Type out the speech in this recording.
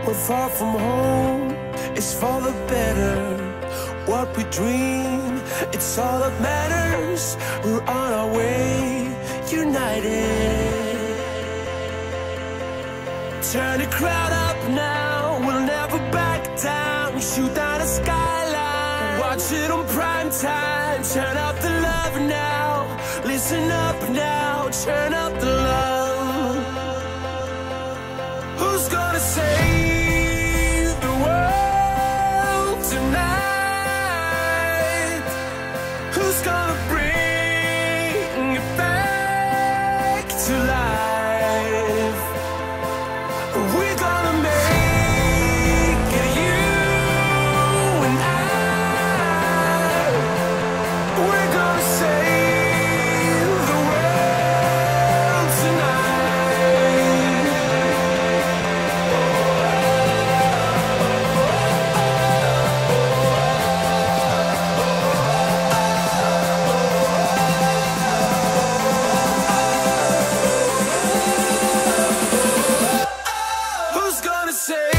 We're far from home, it's for the better. What we dream, it's all that matters. We're on our way, united. Turn the crowd up now, we'll never back down. Shoot down the skyline, watch it on prime time. Turn up the love now, listen up now. Turn up the love. Who's gonna save the world tonight? Who's gonna bring it back to life? We're gonna make it, you and I. We're gonna save the world tonight. Who's gonna save